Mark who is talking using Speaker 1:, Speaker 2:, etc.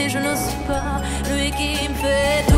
Speaker 1: et je n'ose pas, lui qui me fait